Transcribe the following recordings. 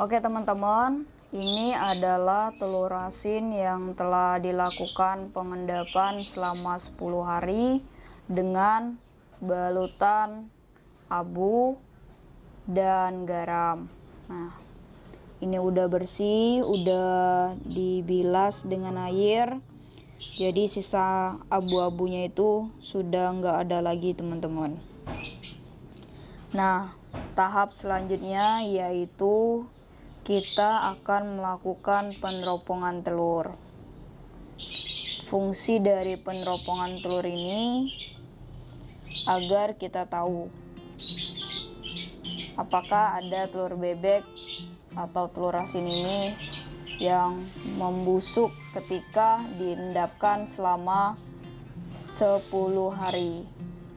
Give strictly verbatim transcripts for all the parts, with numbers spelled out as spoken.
Oke teman-teman, ini adalah telur asin yang telah dilakukan pengendapan selama sepuluh hari dengan balutan abu dan garam. Nah, ini udah bersih, udah dibilas dengan air. Jadi sisa abu-abunya itu sudah nggak ada lagi teman-teman. Nah, tahap selanjutnya yaitu kita akan melakukan peneropongan telur. Fungsi dari peneropongan telur ini agar kita tahu apakah ada telur bebek atau telur asin ini yang membusuk ketika diendapkan selama sepuluh hari.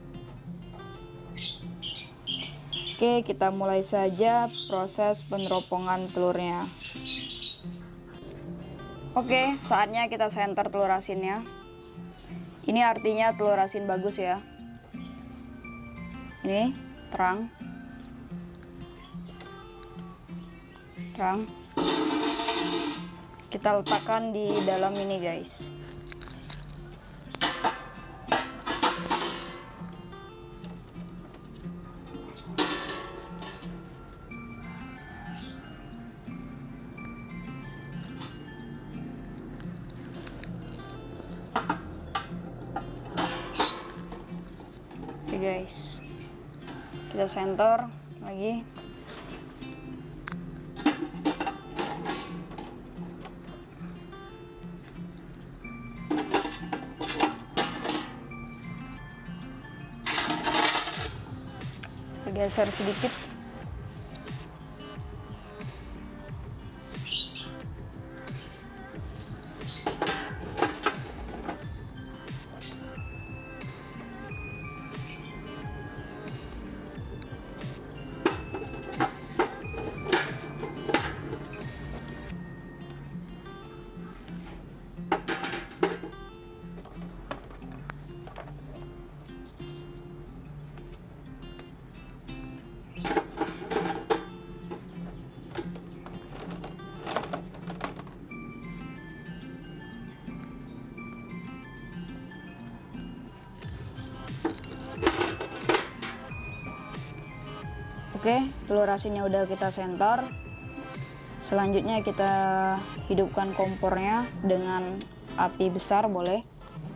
Oke, kita mulai saja proses peneropongan telurnya. Oke, saatnya kita senter telur asinnya. Ini artinya telur asin bagus ya. Ini terang. Terang. Kita letakkan di dalam ini, guys. Oke guys, kita center lagi. Geser sedikit. Oke, telur asinnya udah kita senter. Selanjutnya kita hidupkan kompornya dengan api besar boleh.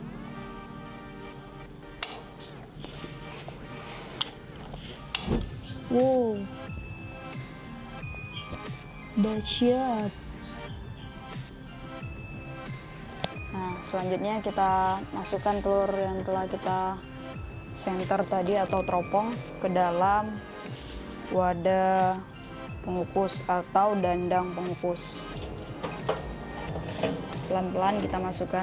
Wow, dahsyat. Nah, selanjutnya kita masukkan telur yang telah kita senter tadi atau teropong ke dalam wadah pengukus atau dandang pengukus. Pelan-pelan kita masukkan.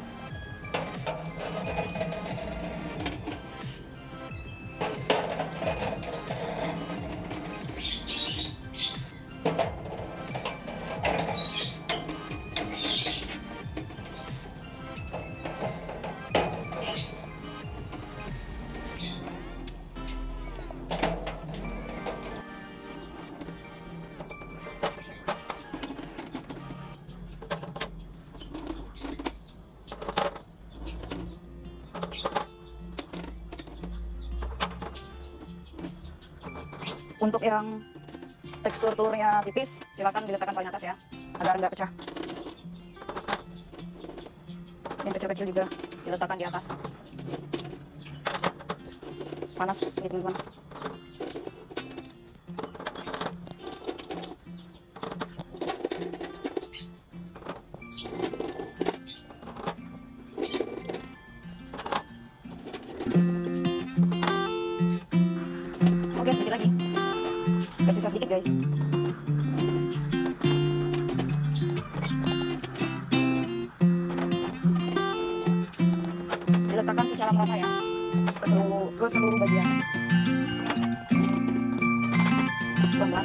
Untuk yang tekstur telurnya tipis, silakan diletakkan paling atas ya, agar nggak pecah. Yang kecil-kecil juga diletakkan di atas. Panas ini teman-teman. Oke, sedikit lagi. Kasih sisa sedikit guys. Diletakkan secara merata ya ke seluruh, ke seluruh bagian. Pelan-pelan.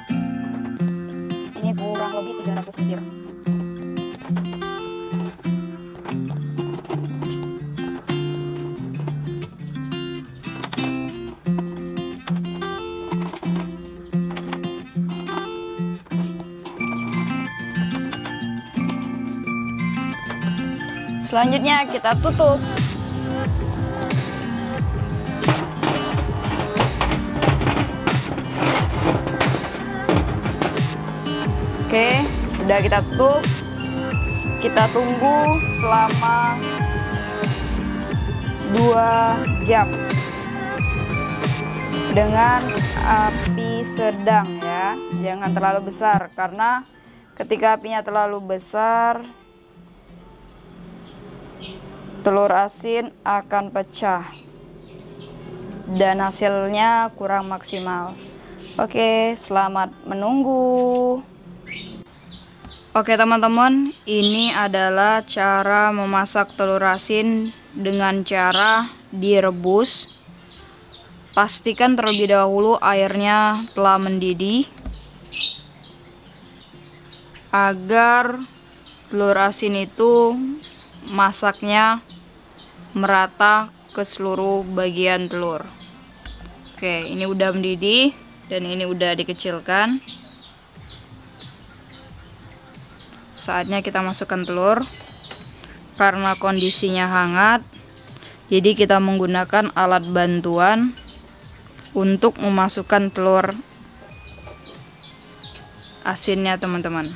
Ini kurang lebih tiga ratus butir. Selanjutnya kita tutup. Oke, udah kita tutup. Kita tunggu selama dua jam dengan api sedang ya, jangan terlalu besar, karena ketika apinya terlalu besar telur asin akan pecah dan hasilnya kurang maksimal. Oke, selamat menunggu. Oke teman-teman, ini adalah cara memasak telur asin dengan cara direbus. Pastikan terlebih dahulu airnya telah mendidih agar telur asin itu masaknya merata ke seluruh bagian telur. Oke, ini udah mendidih dan ini udah dikecilkan. Saatnya kita masukkan telur. Karena kondisinya hangat, jadi kita menggunakan alat bantuan untuk memasukkan telur asinnya teman-teman.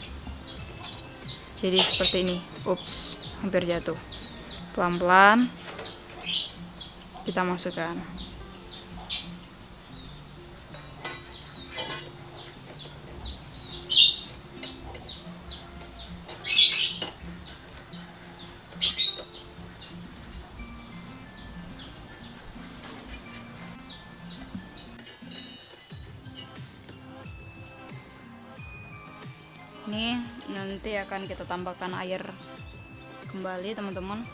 Jadi seperti ini. Ups, hampir jatuh. Pelan-pelan kita masukkan. Ini nanti akan kita tambahkan air kembali teman-teman.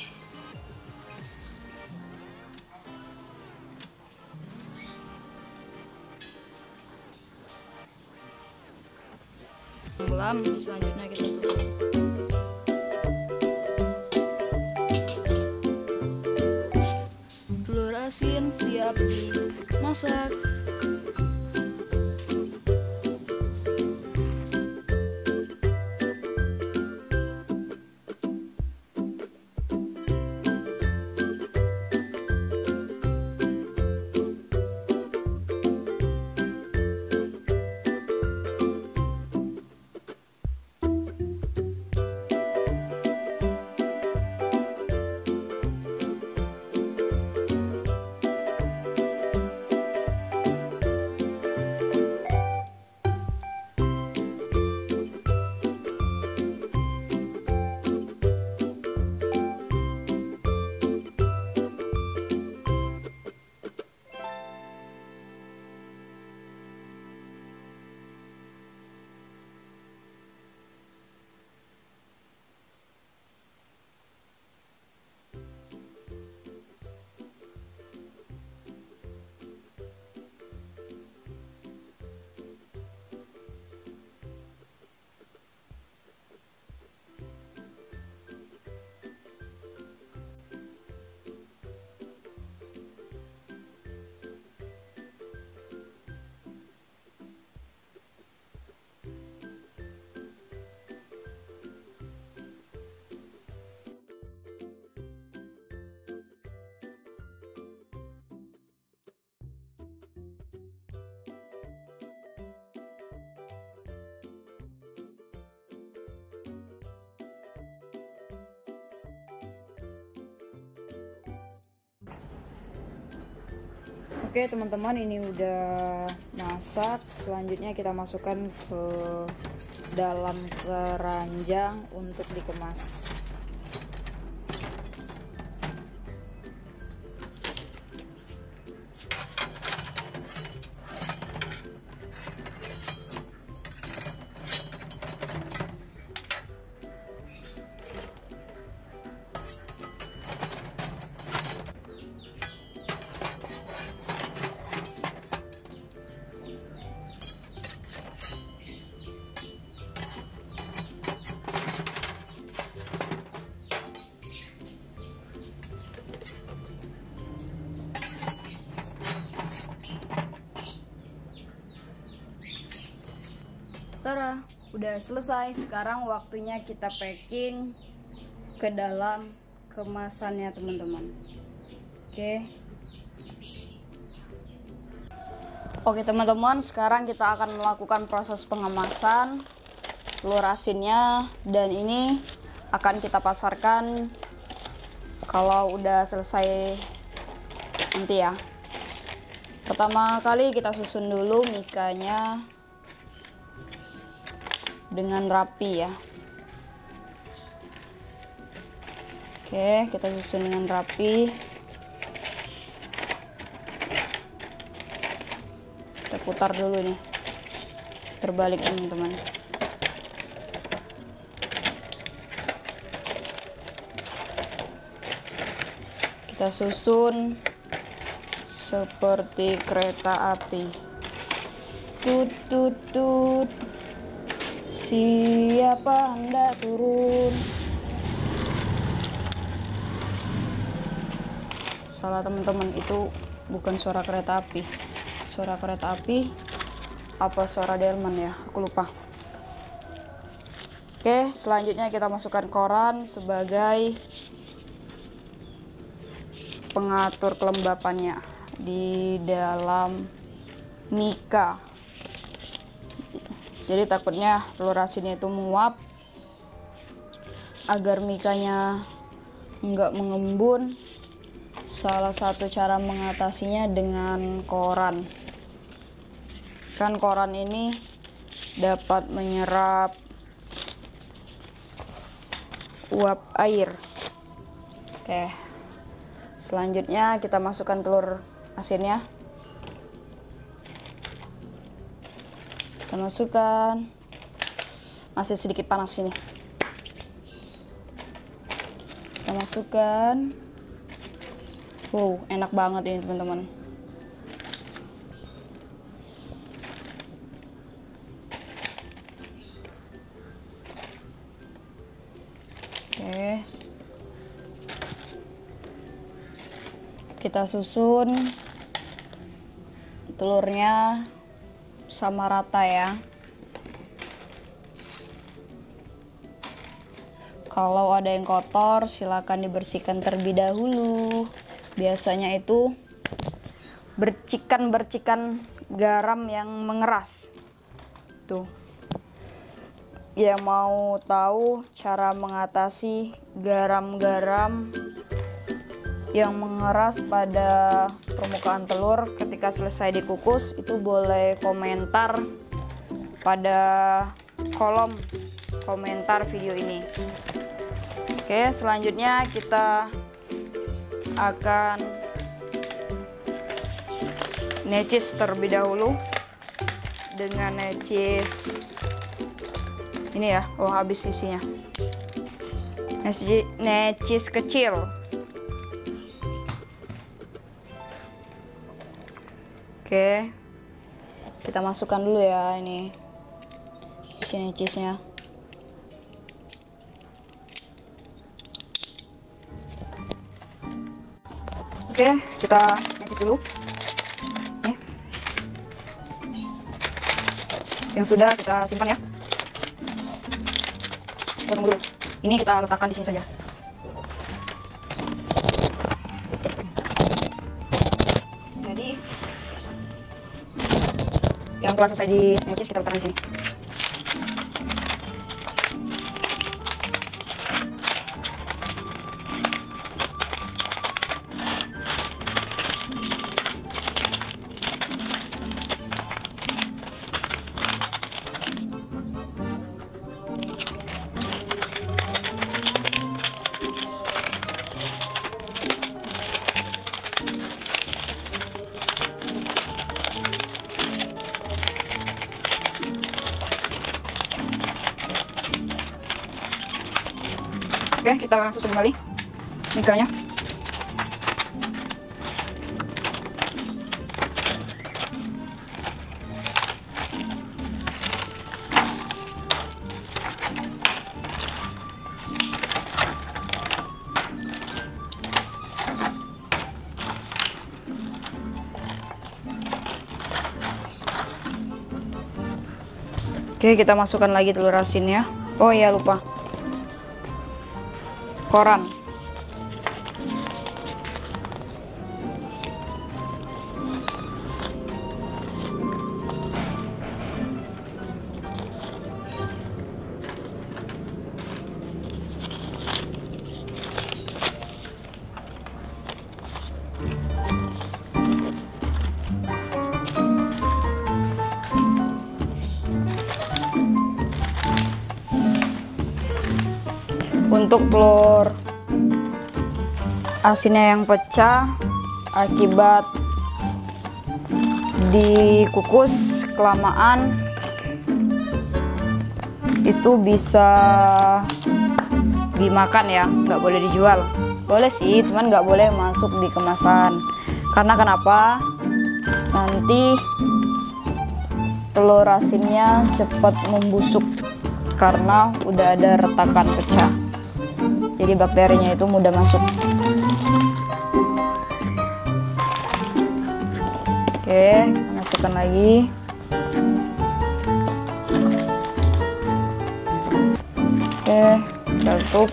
Tenggelam, selanjutnya kita tutup. Telur asin siap dimasak. Oke teman-teman, ini udah masak. Selanjutnya kita masukkan ke dalam keranjang untuk dikemas. Tara, udah selesai. Sekarang waktunya kita packing ke dalam kemasannya teman-teman. Oke. Oke teman-teman, sekarang kita akan melakukan proses pengemasan telur asinnya, dan ini akan kita pasarkan kalau udah selesai nanti ya. Pertama kali kita susun dulu mikanya dengan rapi ya. Oke, kita susun dengan rapi. Kita putar dulu nih, terbalik teman-teman. Kita susun seperti kereta api. Tut tut tut. Siapa hendak turun? Salah teman-teman, itu bukan suara kereta api. Suara kereta api apa suara delman ya, aku lupa. Oke, selanjutnya kita masukkan koran sebagai pengatur kelembapannya di dalam mika. Jadi takutnya telur asinnya itu menguap, agar mikanya nggak mengembun. Salah satu cara mengatasinya dengan koran. Kan koran ini dapat menyerap uap air. Oke. Selanjutnya kita masukkan telur asinnya. Kita masukkan. Masih sedikit panas ini. Kita masukkan. Wow, enak banget ini teman-teman. Oke. Kita susun telurnya sama rata ya. Kalau ada yang kotor, silakan dibersihkan terlebih dahulu. Biasanya itu bercikan-bercikan garam yang mengeras. Tuh. Yang mau tahu cara mengatasi garam-garam yang mengeras pada permukaan telur ketika selesai dikukus, itu boleh komentar pada kolom komentar video ini. Oke, selanjutnya kita akan necis terlebih dahulu dengan necis ini ya. Oh, habis isinya. Necis, necis kecil. Oke, kita masukkan dulu ya ini isi necisnya. Oke, kita necis dulu. Nih. Yang sudah kita simpan ya. Kita tunggu dulu. Ini kita letakkan di sini saja. Jadi yang telah selesai di necis kita letakkan di sini. Oke, kita susun kembali mikanya. Oke, kita masukkan lagi telur asinnya. Oh iya, lupa. koran. Untuk telur asinnya yang pecah akibat dikukus kelamaan, itu bisa dimakan ya, nggak boleh dijual. Boleh sih, cuman nggak boleh masuk di kemasan. Karena kenapa? Nanti telur asinnya cepat membusuk karena udah ada retakan pecah. Jadi bakterinya itu mudah masuk. Oke, masukkan lagi. Oke, tutup.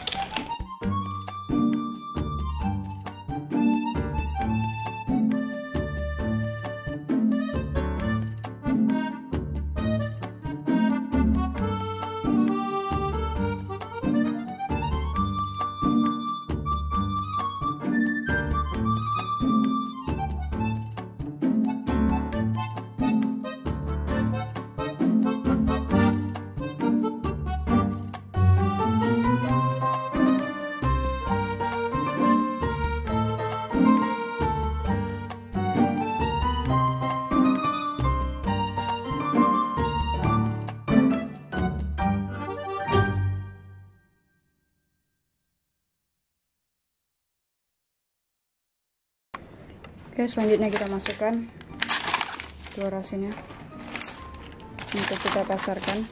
Oke, selanjutnya kita masukkan telur asinnya untuk kita pasarkan.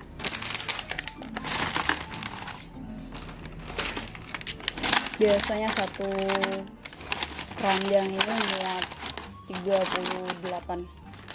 Biasanya satu keranjang ini muat tiga puluh delapan.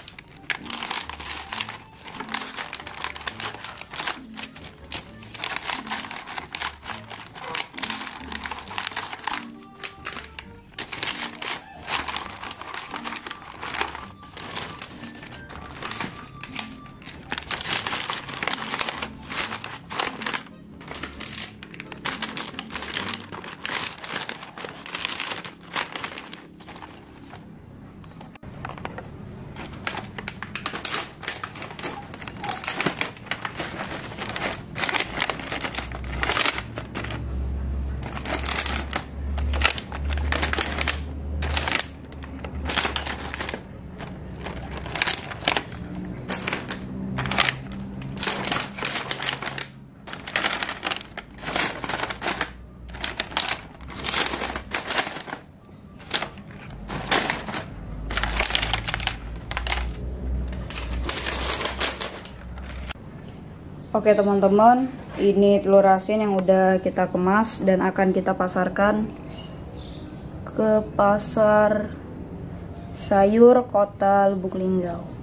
Oke teman-teman, ini telur asin yang udah kita kemas dan akan kita pasarkan ke pasar sayur Kota Lubuk Linggau.